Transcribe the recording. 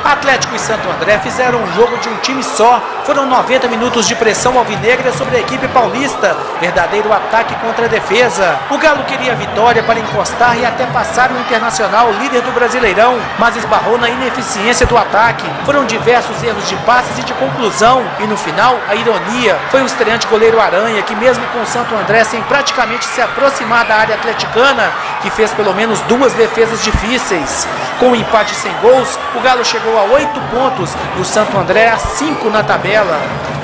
Atlético e Santo André fizeram um jogo de um time só. Foram 90 minutos de pressão alvinegra sobre a equipe paulista. Verdadeiro ataque contra a defesa. O Galo queria a vitória para encostar e até passar o Internacional, líder do Brasileirão, mas esbarrou na ineficiência do ataque. Foram diversos erros de passes e de conclusão. E no final, a ironia foi o estreante goleiro Aranha, que mesmo com o Santo André sem praticamente se aproximar da área atleticana, que fez pelo menos 2 defesas difíceis. Com um empate sem gols, o Galo chegou a 8 pontos e o Santo André a 5 na tabela.